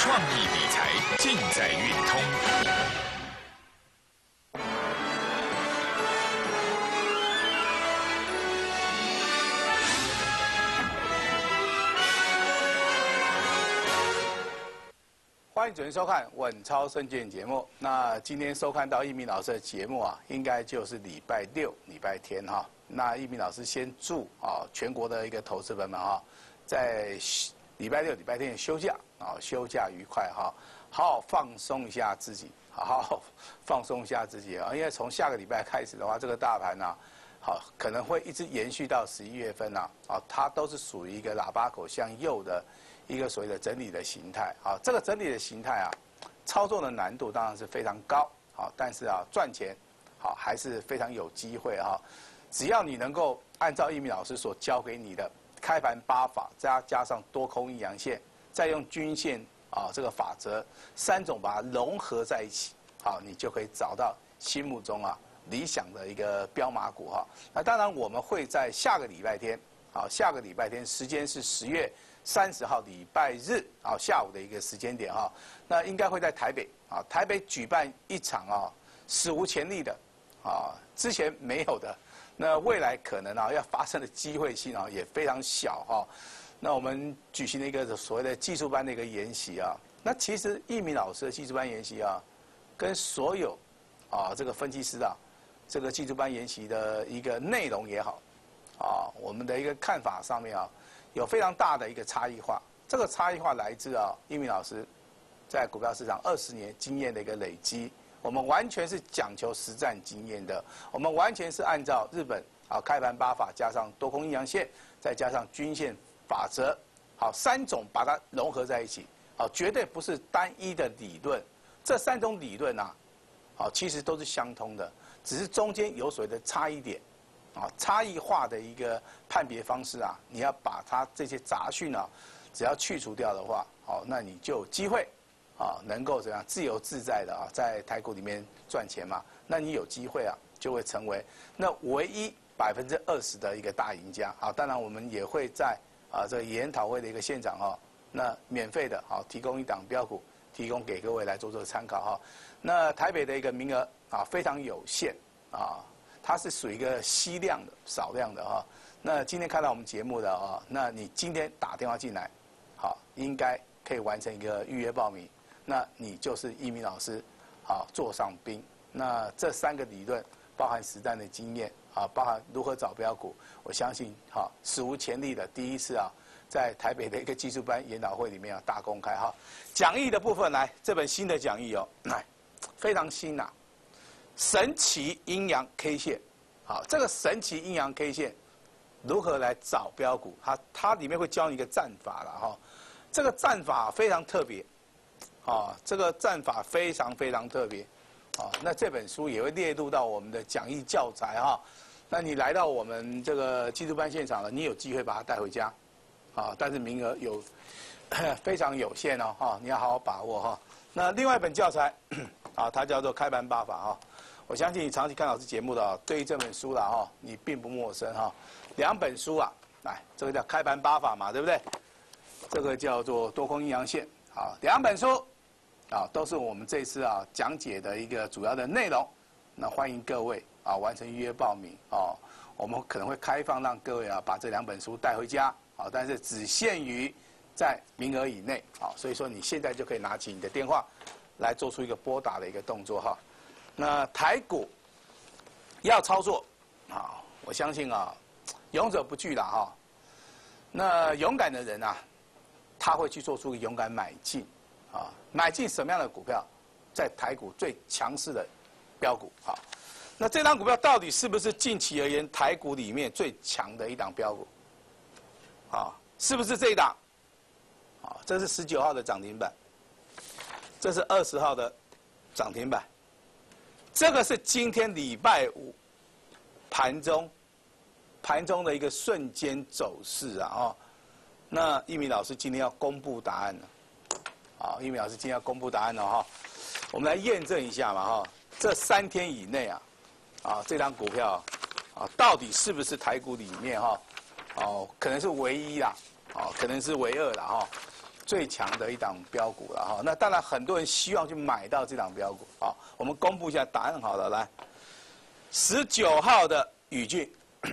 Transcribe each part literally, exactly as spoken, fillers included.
创意理财尽在运通。 欢迎准时收看《稳操胜券》节目。那今天收看到一鸣老师的节目啊，应该就是礼拜六、礼拜天哈。那一鸣老师先祝啊全国的一个投资人们哈，在礼拜六、礼拜天休假啊，休假愉快哈，好好放松一下自己，好好放松一下自己啊。因为从下个礼拜开始的话，这个大盘呢，好可能会一直延续到十一月份呐，啊，它都是属于一个喇叭口向右的。一个所谓的整理的形态，啊，这个整理的形态啊，操作的难度当然是非常高，好，但是啊，赚钱，好还是非常有机会哈。只要你能够按照一鸣老师所教给你的开盘八法，再加上多空阴阳线，再用均线啊这个法则三种把它融合在一起，好，你就可以找到心目中啊理想的一个标码股哈。那当然我们会在下个礼拜天，好，下个礼拜天时间是十月。三十号礼拜日啊下午的一个时间点哈，那应该会在台北啊，台北举办一场啊史无前例的啊之前没有的，那未来可能啊要发生的机会性啊也非常小哈。那我们举行了一个所谓的技术班的一个研习啊，那其实一鸣老师的技术班研习啊，跟所有啊这个分析师啊这个技术班研习的一个内容也好啊，我们的一个看法上面啊。有非常大的一个差异化，这个差异化来自啊，一鸣老师在股票市场二十年经验的一个累积。我们完全是讲求实战经验的，我们完全是按照日本啊开盘八法加上多空阴阳线，再加上均线法则，好三种把它融合在一起，好绝对不是单一的理论。这三种理论啊，好其实都是相通的，只是中间有所谓的差异点。啊，差异化的一个判别方式啊，你要把它这些杂讯啊，只要去除掉的话，好，那你就有机会啊，能够怎样自由自在的啊，在台股里面赚钱嘛？那你有机会啊，就会成为那唯一百分之二十的一个大赢家啊。当然，我们也会在啊这个研讨会的一个现场哈，那免费的啊提供一档标股，提供给各位来做做参考哈。那台北的一个名额啊非常有限啊。它是属于一个稀量的、少量的哈。那今天看到我们节目的啊，那你今天打电话进来，好，应该可以完成一个预约报名。那你就是一鸣老师，好，座上宾。那这三个理论包含实战的经验啊，包含如何找标股，我相信哈，史无前例的第一次啊，在台北的一个技术班研讨会里面啊大公开哈。讲义的部分来，这本新的讲义哦，来，非常新呐、啊。神奇阴阳 K 线，好，这个神奇阴阳 K 线如何来找标股？它它里面会教你一个战法了哈，这个战法非常特别，啊，这个战法非常非常特别，啊，那这本书也会列入到我们的讲义教材哈。那你来到我们这个技术班现场了，你有机会把它带回家，啊，但是名额有非常有限哦，哈，你要好好把握哈。那另外一本教材，啊，它叫做开盘八法哈。我相信你长期看老师节目的，对于这本书了哈，你并不陌生哈。两本书啊，来，这个叫开盘八法嘛，对不对？这个叫做多空阴阳线，好，两本书，啊，都是我们这次啊讲解的一个主要的内容。那欢迎各位啊完成预约报名哦，我们可能会开放让各位啊把这两本书带回家，啊，但是只限于在名额以内，啊，所以说你现在就可以拿起你的电话来做出一个拨打的一个动作哈。那台股要操作啊，我相信啊，勇者不惧了哈。那勇敢的人啊，他会去做出勇敢买进啊，买进什么样的股票，在台股最强势的标股好。那这档股票到底是不是近期而言台股里面最强的一档标股？啊，是不是这一档？啊，这是十九号的涨停板，这是二十号的涨停板。这个是今天礼拜五盘中盘中的一个瞬间走势啊！哦，那一鸣老师今天要公布答案了，啊，一鸣老师今天要公布答案了哈，我们来验证一下嘛哈，这三天以内啊，啊，这张股票啊，到底是不是台股里面哈，哦，可能是唯一啦，哦，可能是唯二啦哈， 最强的一档标股了哈。那当然很多人希望去买到这档标股啊。我们公布一下答案好了，来，十九号的宇峻，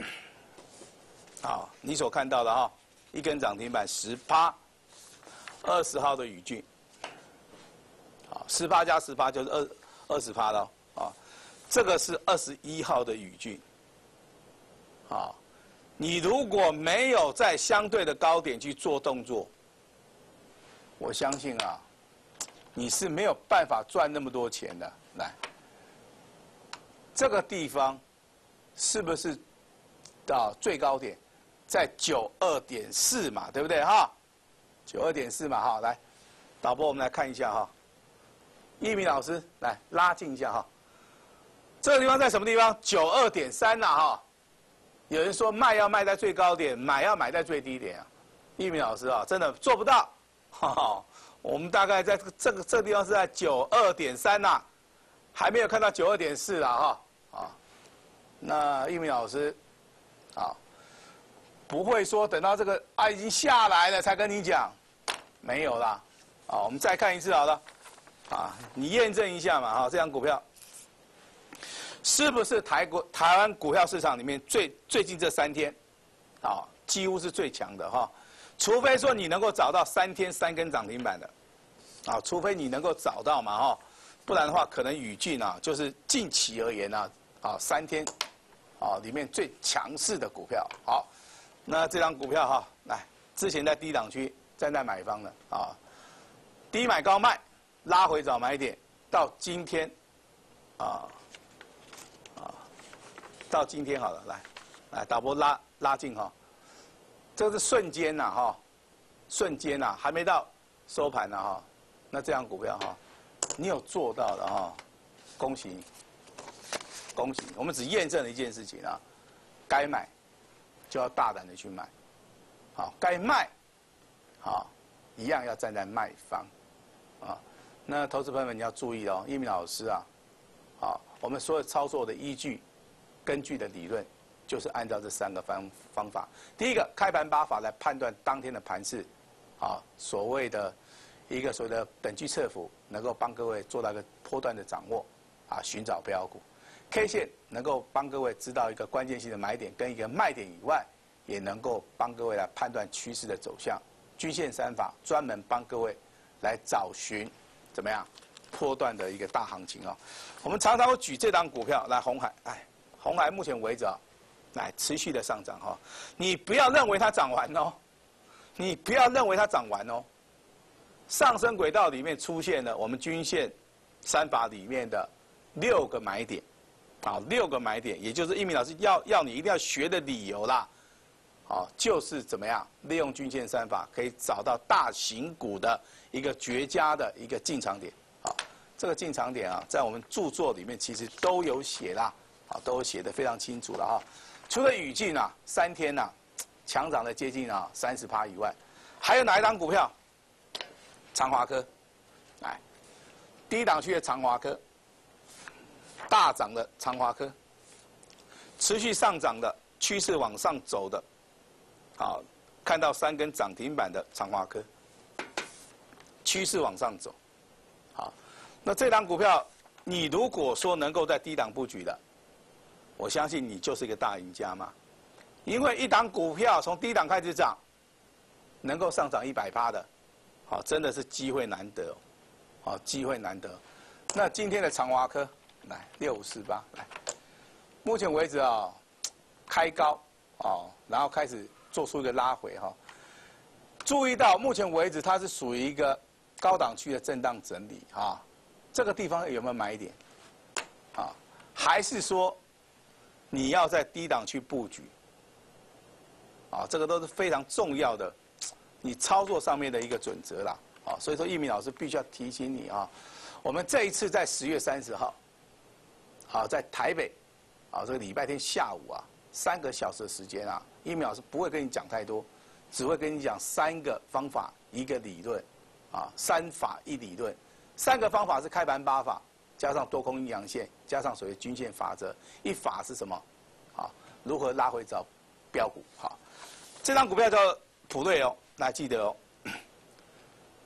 好，你所看到的哈，一根涨停板十趴，二十号的宇峻，好，十趴加十趴就是二二十趴了啊。这个是二十一号的宇峻，好，你如果没有在相对的高点去做动作，我相信啊，你是没有办法赚那么多钱的。来，这个地方是不是到最高点在九二点四嘛？对不对哈？九二点四嘛哈，来，导播我们来看一下哈，一鸣老师来拉近一下哈，这个地方在什么地方？九二点三呐哈。有人说卖要卖在最高点，买要买在最低点啊。一鸣老师啊，真的做不到。哈哈，我们大概在这个这个这个地方是在九二点三呐，还没有看到九二点四啦哈啊。那一鸣老师，啊，不会说等到这个啊已经下来了才跟你讲，没有啦。啊，我们再看一次好了，啊，你验证一下嘛哈，这张股票是不是台股台湾股票市场里面最最近这三天，啊，几乎是最强的哈。除非说你能够找到三天三根涨停板的，啊，除非你能够找到嘛哈，不然的话可能宇峻啊就是近期而言啊，啊三天，啊里面最强势的股票。好，那这张股票哈，来之前在低档区站在买方的啊，低买高卖，拉回找买点，到今天，啊啊，到今天好了，来来导播拉拉近哈。这是瞬间呐哈，瞬间呐，还没到收盘呢哈，那这样股票哈，你有做到的哈，恭喜你，恭喜你！我们只验证了一件事情啊，该买就要大胆的去买，好，该卖，好，一样要站在卖方，啊，那投资朋友们你要注意哦，一鸣老师啊，好，我们所有操作的依据，根据的理论。就是按照这三个方方法，第一个开盘八法来判断当天的盘势，啊，所谓的一个所谓的等距测幅，能够帮各位做到一个波段的掌握，啊，寻找标股 ，K 线能够帮各位知道一个关键性的买点跟一个卖点以外，也能够帮各位来判断趋势的走向，均线三法专门帮各位来找寻怎么样波段的一个大行情哦。我们常常会举这档股票来鸿海，哎，鸿海目前为止啊。来持续的上涨哈，你不要认为它涨完哦，你不要认为它涨完哦，上升轨道里面出现了我们均线三法里面的六个买点，啊，六个买点，也就是一鸣老师要要你一定要学的理由啦，好，就是怎么样利用均线三法可以找到大型股的一个绝佳的一个进场点，好，这个进场点啊，在我们著作里面其实都有写啦，啊，都有写得非常清楚了哈。除了宇峻啊，三天呐、啊，强涨的接近啊三十趴以外，还有哪一档股票？长华科，来，低档区的长华科，大涨的长华科，持续上涨的趋势往上走的，好，看到三根涨停板的长华科，趋势往上走，好，那这档股票，你如果说能够在低档布局的。我相信你就是一个大赢家嘛，因为一档股票从低档开始涨，能够上涨一百趴的，好，真的是机会难得，好，机会难得。那今天的长华科，来六五四八，来，目前为止啊，开高，哦，然后开始做出一个拉回哈。注意到目前为止它是属于一个高档区的震荡整理哈，这个地方有没有买点？啊，还是说？你要在低档去布局，啊，这个都是非常重要的，你操作上面的一个准则啦，啊，所以说一鸣老师必须要提醒你啊，我们这一次在十月三十号，啊，在台北，啊，这个礼拜天下午啊，三个小时的时间啊，一鸣老师不会跟你讲太多，只会跟你讲三个方法一个理论，啊，三法一理论，三个方法是开盘八法。加上多空阴阳线，加上所谓均线法则，一法是什么？好，如何拉回找标股？好，这张股票叫普瑞哦，那记得哦。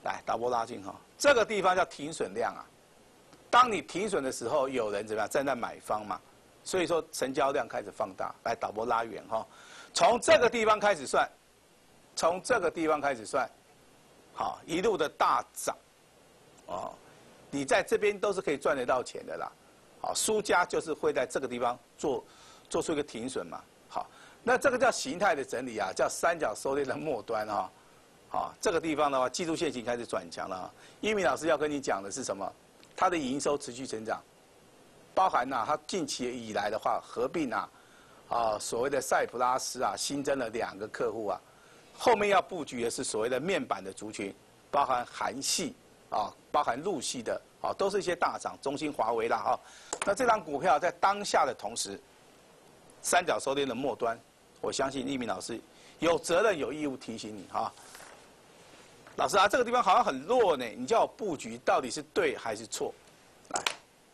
来导播拉近哈，这个地方叫停损量啊。当你停损的时候，有人怎么样站在买方嘛？所以说成交量开始放大。来导播拉远哈，从这个地方开始算，从这个地方开始算，好一路的大涨，哦，你在这边都是可以赚得到钱的啦。好，输家就是会在这个地方做做出一个停损嘛。好，那这个叫形态的整理啊，叫三角收敛的末端哈。好，这个地方的话，技术线型开始转强了。一鸣老师要跟你讲的是什么？它的营收持续成长，包含呐、啊，它近期以来的话，合并啊，啊所谓的赛普拉斯啊，新增了两个客户啊，后面要布局的是所谓的面板的族群，包含韩系啊，包含陆系的啊，都是一些大涨，中兴、华为啦哈。那这张股票在当下的同时，三角收敛的末端，我相信一鸣老师有责任有义务提醒你哈。老师啊，这个地方好像很弱呢，你叫我布局到底是对还是错？来，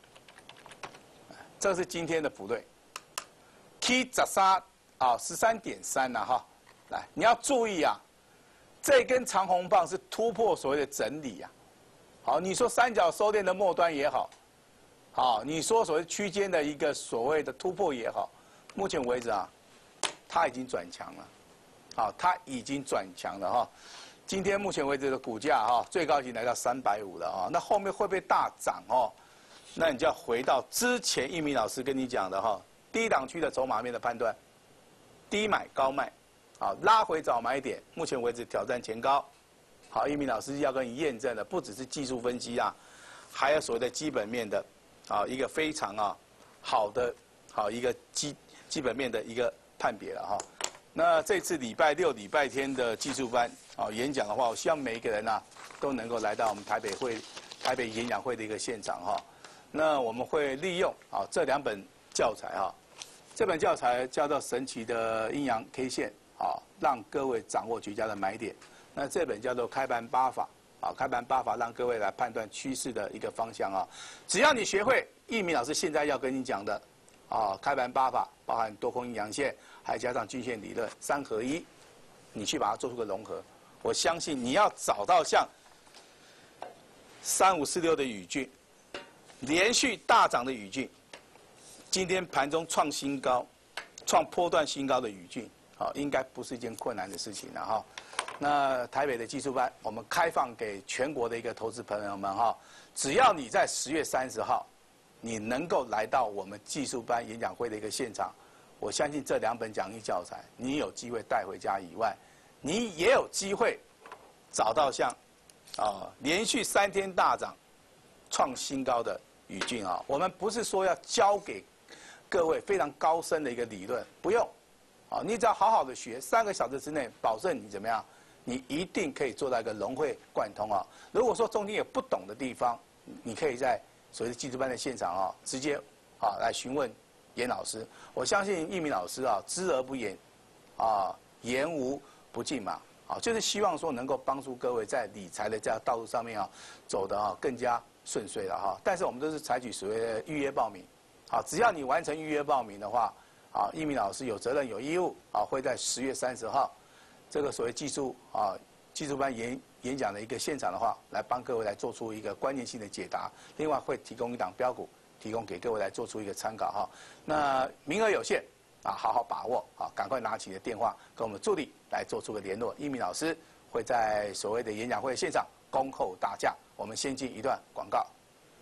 这是今天的普瑞 ，K 十三啊，十三点三呐哈。来，你要注意啊，这根长红棒是突破所谓的整理啊。好，你说三角收敛的末端也好，好，你说所谓区间的一个所谓的突破也好，目前为止啊，它已经转强了，好，它已经转强了哈。今天目前为止的股价哈，最高已经来到三百五了啊，那后面会不会大涨哦？那你就要回到之前一鸣老师跟你讲的哈，低档区的筹码面的判断，低买高卖，好拉回早买点，目前为止挑战前高，好，一鸣老师要跟你验证的不只是技术分析啊，还有所谓的基本面的，啊一个非常啊好的好一个基基本面的一个判别了哈。那这次礼拜六、礼拜天的技术班啊演讲的话，我希望每一个人啊都能够来到我们台北会、台北演讲会的一个现场哈。那我们会利用啊这两本教材哈，这本教材叫做《神奇的阴阳 K 线》啊，让各位掌握绝佳的买点。那这本叫做《开盘八法》啊，《开盘八法》让各位来判断趋势的一个方向啊。只要你学会一鸣老师现在要跟你讲的啊，开盘八法包含多空阴阳线。还加上均线理论三合一，你去把它做出个融合，我相信你要找到像三五四六的宇峻，连续大涨的宇峻，今天盘中创新高、创波段新高的宇峻，啊，应该不是一件困难的事情了哈。那台北的技术班，我们开放给全国的一个投资朋友们哈，只要你在十月三十号，你能够来到我们技术班演讲会的一个现场。我相信这两本讲义教材，你有机会带回家以外，你也有机会找到像啊连续三天大涨、创新高的宇峻啊。我们不是说要教给各位非常高深的一个理论，不用啊，你只要好好的学，三个小时之内，保证你怎么样，你一定可以做到一个融会贯通啊。如果说中间有不懂的地方，你可以在所谓的技术班的现场啊，直接啊来询问。严老师，我相信一鸣老师啊，知而不言，啊，言无不尽嘛，啊，就是希望说能够帮助各位在理财的这条道路上面啊，走得啊更加顺遂了哈。但是我们都是采取所谓的预约报名，啊，只要你完成预约报名的话，啊，一鸣老师有责任有义务啊，会在十月三十号，这个所谓技术啊技术班演演讲的一个现场的话，来帮各位来做出一个关键性的解答，另外会提供一档标股。提供给各位来做出一个参考哈，那名额有限啊，好好把握啊，赶快拿起你的电话跟我们助理来做出个联络。一鸣老师会在所谓的演讲会现场恭候大驾。我们先进一段广告。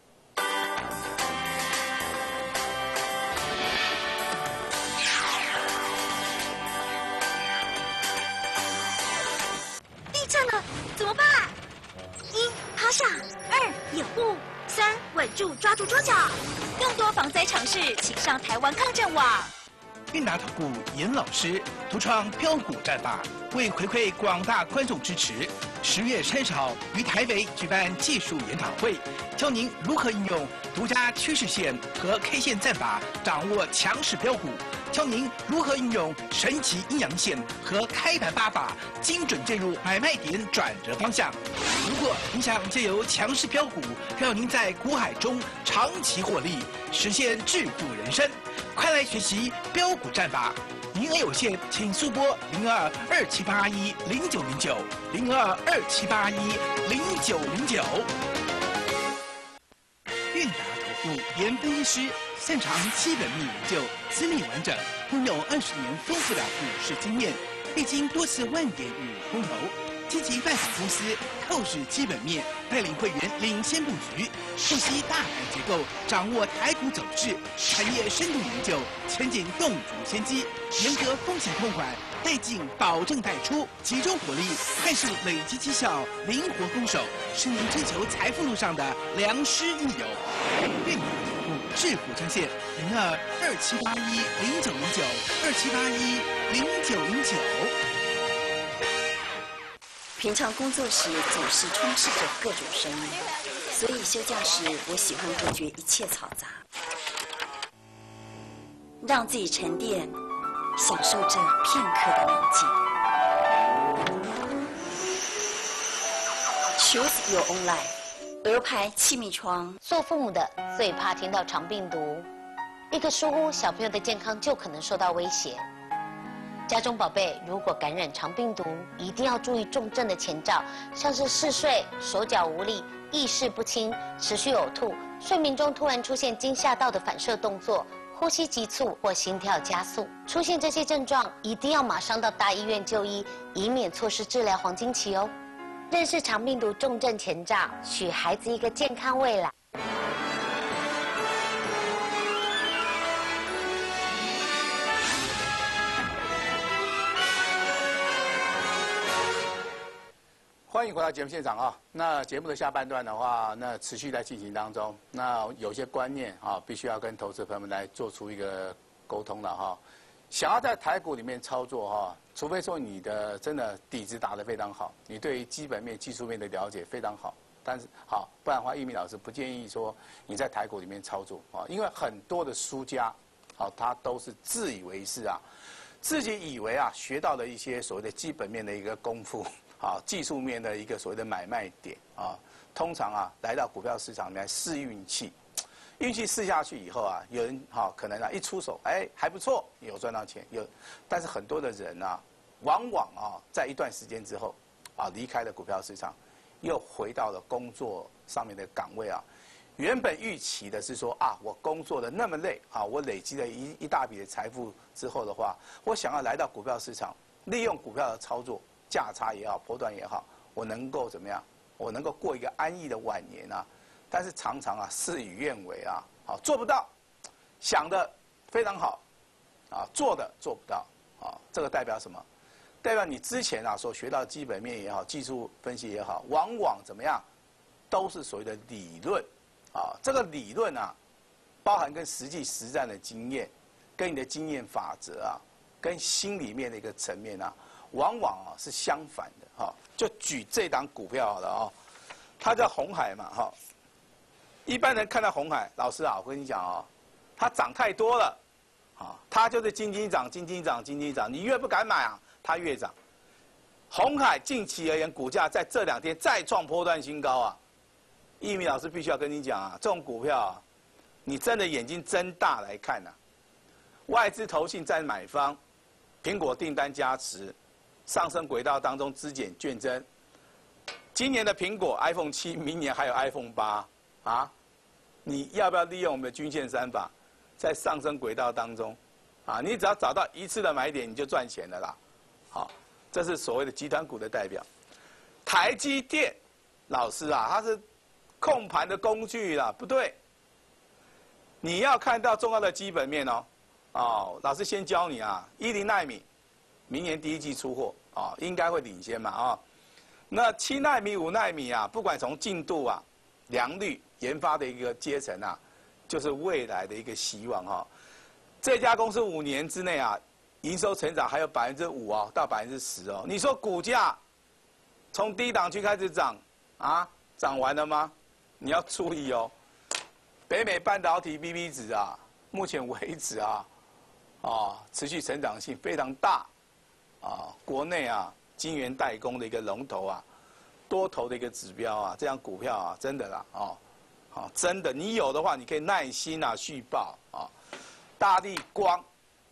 地震了，怎么办？一趴下，二掩护。三稳住，抓住桌角。更多防灾常识，请上台湾抗震网。 韵达投顾严老师独创标股战法，为回馈广大观众支持，十月三十号于台北举办技术研讨会，教您如何应用独家趋势线和 K 线战法，掌握强势标股。教您如何运用神奇阴阳线和开盘八法，精准介入买卖点转折方向。如果你想借由强势标股，让您在股海中长期获利，实现致富人生，快来学习标股战法。 名额有限，请速拨零二二七八一零九零九零二二七八一零九零九。韵达投顾严分析师擅长基本面研究，资历完整，拥有二十年丰富的股市经验，历经多次万点与空头，积极拜访公司，透视基本面，带领会员领先布局，剖析大盘结构，掌握台股走势，产业深度研究，前景洞烛先机，严格风险控管，带进保证带出，集中火力，快速累积绩效，灵活攻守，是您追求财富路上的良师益友。韵达投顾致富专线零二二七八一零九零九二七八一零九零九。 平常工作时总是充斥着各种声音，所以休假时我喜欢隔绝一切嘈杂，让自己沉淀，享受这片刻的宁静。Choose your own life。鹅牌气密窗。 做父母的最怕听到肠病毒，一个疏忽，小朋友的健康就可能受到威胁。家中宝贝如果感染肠病毒，一定要注意重症的前兆，像是嗜睡、手脚无力、意识不清、持续呕吐、睡眠中突然出现惊吓到的反射动作、呼吸急促或心跳加速。出现这些症状，一定要马上到大医院就医，以免错失治疗黄金期哦。认识肠病毒重症前兆，许孩子一个健康未来。 欢迎回到节目现场啊！那节目的下半段的话，那持续在进行当中。那有些观念啊，必须要跟投资朋友们来做出一个沟通了哈。想要在台股里面操作哈，除非说你的真的底子打得非常好，你对于基本面、技术面的了解非常好，但是好，不然的话，易明老师不建议说你在台股里面操作啊，因为很多的输家，好，他都是自以为是啊，自己以为啊学到了一些所谓的基本面的一个功夫。啊，技术面的一个所谓的买卖点啊，通常啊来到股票市场里面试运气，运气试下去以后啊，有人哈、啊、可能啊一出手，哎还不错，有赚到钱，有，但是很多的人啊，往往啊在一段时间之后啊离开了股票市场，又回到了工作上面的岗位啊，原本预期的是说啊我工作的那么累啊，我累积了一一大笔的财富之后的话，我想要来到股票市场，利用股票的操作。价差也好，波段也好，我能够怎么样？我能够过一个安逸的晚年啊！但是常常啊，事与愿违啊，好做不到，想的非常好，啊，做的做不到，啊，这个代表什么？代表你之前啊所学到的基本面也好，技术分析也好，往往怎么样，都是所谓的理论，啊，这个理论啊，包含跟实际实战的经验，跟你的经验法则啊，跟心里面的一个层面啊。往往啊是相反的哈，就举这档股票好了啊，它叫鸿海嘛哈。一般人看到鸿海，老师啊，我跟你讲啊，它涨太多了，啊，它就是金金涨，金金涨，金金涨，你越不敢买啊，它越涨。鸿海近期而言，股价在这两天再创波段新高啊。易明老师必须要跟你讲啊，这种股票啊，你真的眼睛睁大来看呐、啊，外资投信在买方，苹果订单加持。上升轨道当中资减券增，今年的苹果 iPhone 七，明年还有 iPhone 八啊，你要不要利用我们的均线三法，在上升轨道当中，啊，你只要找到一次的买点，你就赚钱了啦。好，这是所谓的集团股的代表。台积电，老师啊，它是控盘的工具啦，不对。你要看到重要的基本面哦，哦，老师先教你啊，一零奈米。明年第一季出货啊，应该会领先嘛啊。那七奈米、五奈米啊，不管从进度啊、良率、研发的一个阶层啊，就是未来的一个希望哈。这家公司五年之内啊，营收成长还有百分之五哦，到百分之十哦。你说股价从低档区开始涨啊，涨完了吗？你要注意哦。北美半导体 B B 值啊，目前为止啊，啊，持续成长性非常大。啊，国内啊，晶圆代工的一个龙头啊，多头的一个指标啊，这样股票啊，真的啦，哦，好，真的，你有的话，你可以耐心啊续报啊。大立光，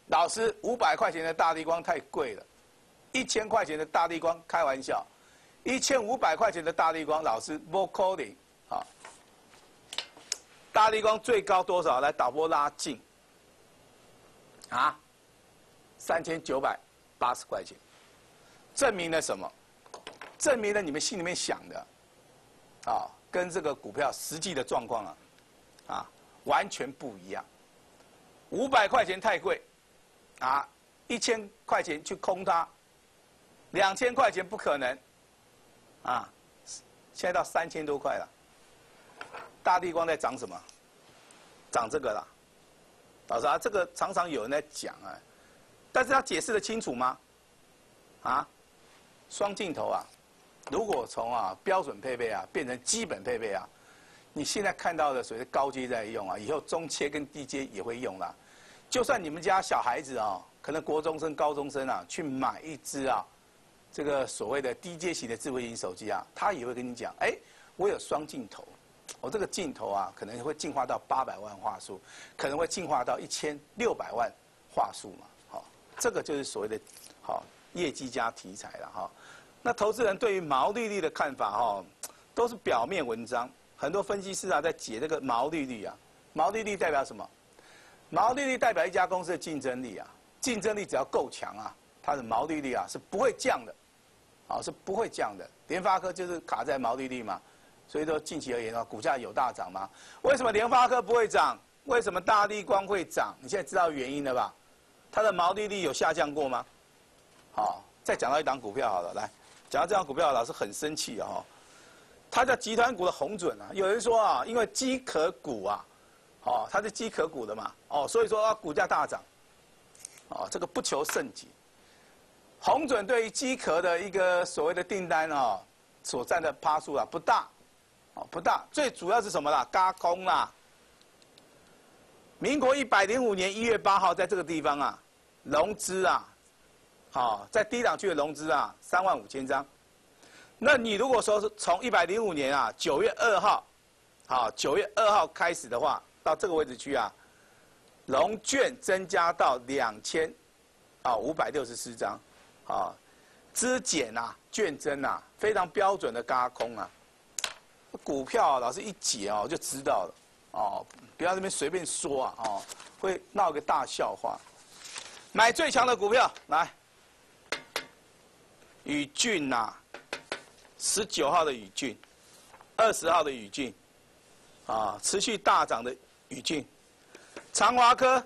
老师，五百块钱的大立光太贵了，一千块钱的大立光开玩笑，一千五百块钱的大立光，老师不可能啊！大立光最高多少？来，导播拉近啊，三千九百八十块钱，证明了什么？证明了你们心里面想的啊，跟这个股票实际的状况啊，啊，完全不一样。五百块钱太贵。啊，一千块钱去空它，两千块钱不可能，啊，现在到三千多块了。大立光在涨什么？涨这个啦。老师啊，这个常常有人在讲啊，但是他解释得清楚吗？啊，双镜头啊，如果从啊标准配备啊变成基本配备啊，你现在看到的所谓的高阶在用啊，以后中阶跟低阶也会用啦。就算你们家小孩子啊、哦，可能国中生、高中生啊，去买一支啊，这个所谓的低阶型的智慧型手机啊，他也会跟你讲，哎，我有双镜头，我这个镜头啊，可能会进化到八百万画素，可能会进化到一千六百万画素嘛，好、哦，这个就是所谓的好、哦、业绩加题材了哈、哦。那投资人对于毛利率的看法哈、哦，都是表面文章，很多分析师啊在解这个毛利率啊，毛利率代表什么？毛利率代表一家公司的竞争力啊，竞争力只要够强啊，它的毛利率啊是不会降的，啊是不会降的。联发科就是卡在毛利率嘛，所以说近期而言啊，股价有大涨吗？为什么联发科不会涨？为什么大立光会涨？你现在知道原因了吧？它的毛利率有下降过吗？好，再讲到一档股票好了，来讲到这档股票，老师很生气啊、哦，它叫集团股的鸿准啊，有人说啊，因为机壳股啊。哦，它是机壳股的嘛，哦，所以说它股价大涨，哦，这个不求甚解。鸿准对于机壳的一个所谓的订单哦，所占的趴数啊不大，哦不大，最主要是什么啦？轧空啦。民国一百零五年一月八号，在这个地方啊，融资啊，好、哦，在低档区的融资啊，三万五千张。那你如果说是从一百零五年啊九月二号，好九月二号开始的话。到这个位置区啊，融券增加到两千，啊五百六十四张，啊，资减啊，券增啊，非常标准的轧空啊。股票啊，老师一解哦就知道了，哦，不要这边随便说啊，哦，会闹个大笑话。买最强的股票来，宇峻呐、啊，十九号的宇峻，二十号的宇峻，啊，持续大涨的。宇峻，长华科，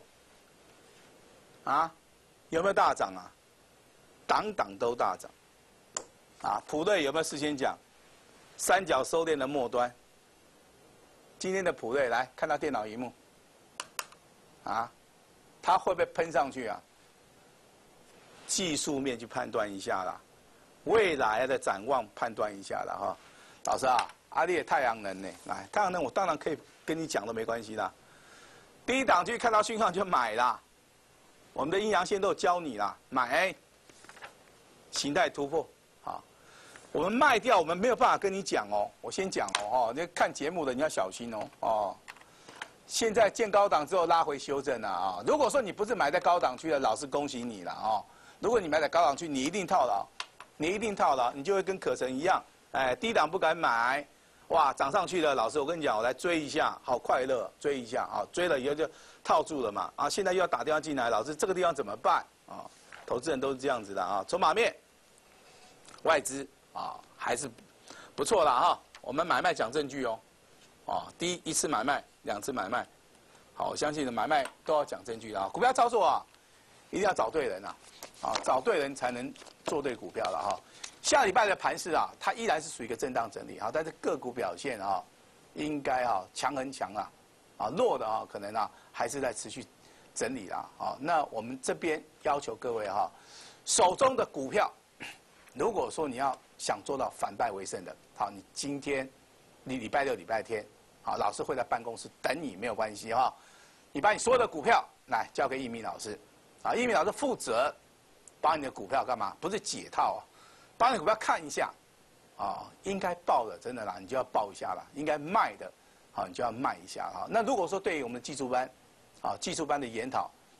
啊，有没有大涨啊？档档都大涨，啊，普瑞有没有事先讲？三角收敛的末端，今天的普瑞来看到电脑萤幕，啊，它会不会喷上去啊？技术面去判断一下啦，未来的展望判断一下啦哈。老师啊，阿里的太阳能呢？来，太阳能我当然可以。跟你讲都没关系啦，低档区看到讯号就买啦。我们的阴阳线都有教你啦，买，形态突破，好，我们卖掉，我们没有办法跟你讲哦。我先讲哦，哦，你看节目的你要小心哦，哦。现在见高档之后拉回修正了啊。如果说你不是买在高档区的，老师恭喜你了哦。如果你买在高档区，你一定套牢，你一定套牢，你就会跟可成一样，哎，低档不敢买。哇，涨上去了，老师，我跟你讲，我来追一下，好快乐，追一下啊，追了以后就套住了嘛，啊，现在又要打电话进来，老师，这个地方怎么办啊？投资人都是这样子的啊，筹码面，外资啊还是不错啦哈，我们买卖讲证据哦，啊，第一一次买卖，两次买卖，好，我相信的买卖都要讲证据的啊，股票操作啊，一定要找对人啊，啊，找对人才能做对股票了哈。下礼拜的盘势啊，它依然是属于一个震荡整理啊，但是个股表现啊，应该啊强很强啊，啊弱的啊可能啊还是在持续整理啦啊。那我们这边要求各位哈，手中的股票，如果说你要想做到反败为胜的，好，你今天你礼拜六、礼拜天，好，老师会在办公室等你，没有关系哈。你把你所有的股票来交给一鸣老师，啊，一鸣老师负责把你的股票干嘛？不是解套啊。把你股票看一下，啊，应该报的真的啦，你就要报一下啦；应该卖的，好，你就要卖一下哈。那如果说对于我们的技术班，啊，技术班的研讨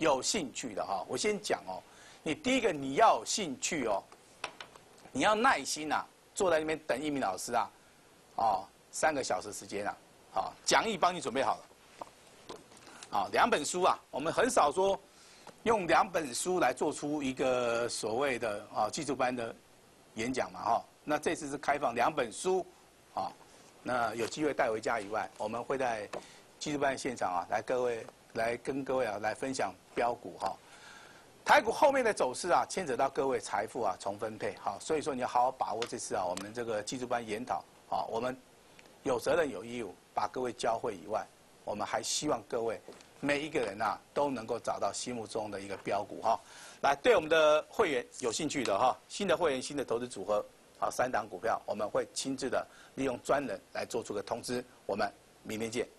有兴趣的哈，我先讲哦，你第一个你要有兴趣哦，你要耐心啊，坐在那边等一鸣老师啊，哦，三个小时时间啊，好，讲义帮你准备好了。啊，两本书啊，我们很少说用两本书来做出一个所谓的啊技术班的演讲嘛哈。那这次是开放两本书，啊，那有机会带回家以外，我们会在技术班现场啊来各位来跟各位啊来分享标股哈。台股后面的走势啊，牵扯到各位财富啊重分配好，所以说你要好好把握这次啊我们这个技术班研讨啊，我们有责任有义务把各位教会以外。我们还希望各位每一个人啊都能够找到心目中的一个标股哈。来，对我们的会员有兴趣的哈，新的会员、新的投资组合，好，三档股票我们会亲自的利用专人来做出个通知。我们明天见。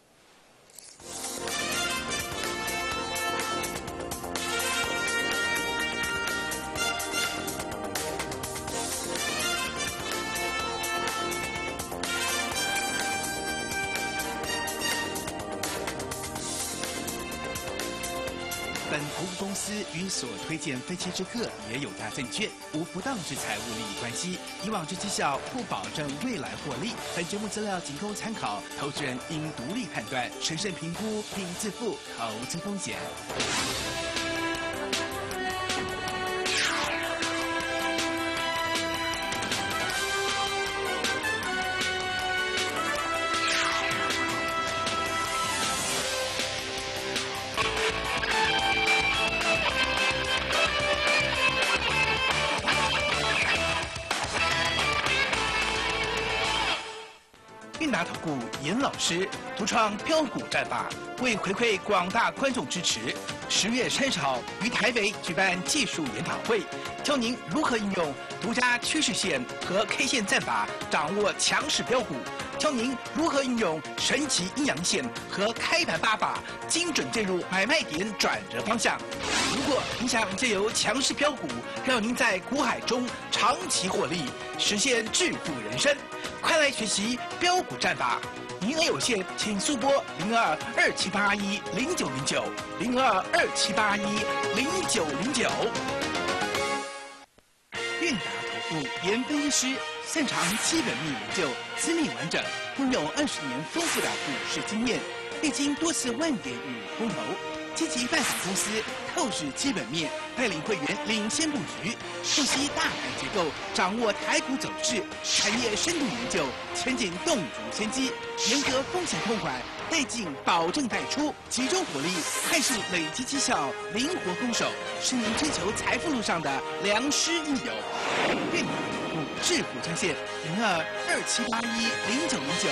本投资公司与所推荐分期之客也有大证券，无不当之财务利益关系。以往之绩效不保证未来获利。本节目资料仅供参考，投资人应独立判断、审慎评估并自负投资风险。韵达投顾严老师独创标股战法，为回馈广大观众支持，十月三十号于台北举办技术研讨会，教您如何运用独家趋势线和 K 线战法，掌握强势标股，教您如何运用神奇阴阳线和开盘八法，精准介入买卖点转折方向。如果您想借由强势标股，让您在股海中长期获利，实现致富人生，快来学习标股战法。名额有限，请速拨零二二七八一零九零九零二二七八一零九零九。韵达投顾严分析师擅长基本面研究，资历完整，拥有二十年丰富的股市经验，历经多次万点与空头，积极拜访公司，透视基本面，带领会员领先布局，洞悉大盘结构，掌握台股走势，产业深度研究，前景洞烛先机，严格风险控管，带进保证带出，集中火力，快速累积绩效，灵活攻守，是您追求财富路上的良师益友。韵达投顾致富专线零二二七八一零九零九。